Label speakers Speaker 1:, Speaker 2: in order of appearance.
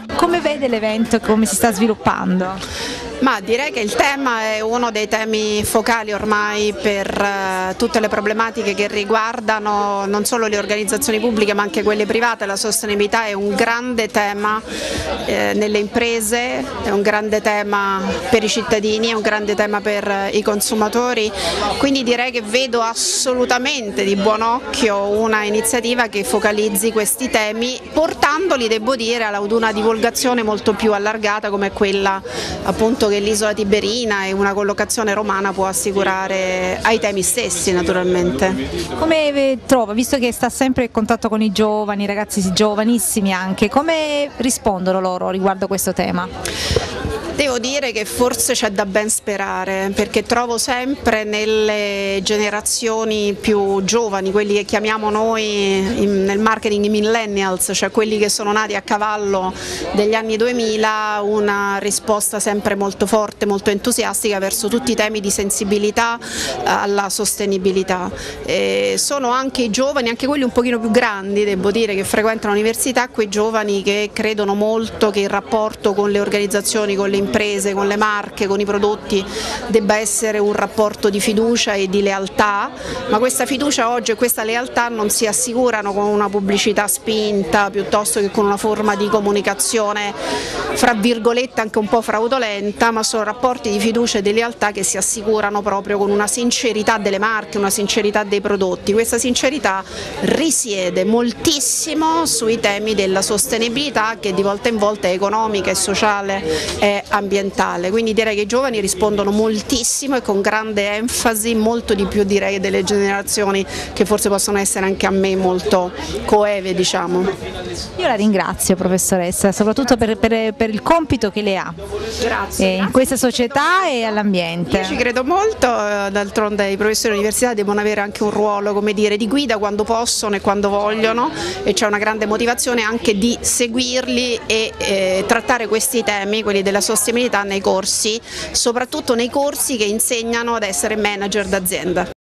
Speaker 1: Come vede l'evento, come si sta sviluppando?
Speaker 2: Ma direi che il tema è uno dei temi focali ormai per tutte le problematiche che riguardano non solo le organizzazioni pubbliche ma anche quelle private. La sostenibilità è un grande tema nelle imprese, è un grande tema per i cittadini, è un grande tema per i consumatori, quindi direi che vedo assolutamente di buon occhio una iniziativa che focalizzi questi temi, portandoli, devo dire, ad una divulgazione molto più allargata come quella appunto che l'isola tiberina e una collocazione romana può assicurare ai temi stessi, naturalmente.
Speaker 1: Come trova, visto che sta sempre in contatto con i giovani, i ragazzi giovanissimi anche, come rispondono loro riguardo a questo tema?
Speaker 2: Devo dire che forse c'è da ben sperare, perché trovo sempre nelle generazioni più giovani, quelli che chiamiamo noi nel marketing i millennials, cioè quelli che sono nati a cavallo degli anni 2000, una risposta sempre molto forte, molto entusiastica verso tutti i temi di sensibilità alla sostenibilità. Sono anche i giovani, anche quelli un pochino più grandi, devo dire, che frequentano l'università, quei giovani che credono molto che il rapporto con le organizzazioni, con le imprese, con le marche, con i prodotti debba essere un rapporto di fiducia e di lealtà, ma questa fiducia oggi e questa lealtà non si assicurano con una pubblicità spinta piuttosto che con una forma di comunicazione fra virgolette anche un po' fraudolenta, ma sono rapporti di fiducia e di lealtà che si assicurano proprio con una sincerità delle marche, una sincerità dei prodotti. Questa sincerità risiede moltissimo sui temi della sostenibilità, che di volta in volta è economica, è sociale, è ambientale, quindi direi che i giovani rispondono moltissimo e con grande enfasi, molto di più direi delle generazioni che forse possono essere anche a me molto coeve, diciamo.
Speaker 1: Io la ringrazio, professoressa, soprattutto per il compito che lei ha.
Speaker 2: Grazie.
Speaker 1: In questa società e all'ambiente.
Speaker 2: Io ci credo molto, d'altronde i professori dell'università devono avere anche un ruolo, come dire, di guida quando possono e quando vogliono, e c'è una grande motivazione anche di seguirli e trattare questi temi, quelli della sostenibilità, nei corsi, soprattutto nei corsi che insegnano ad essere manager d'azienda.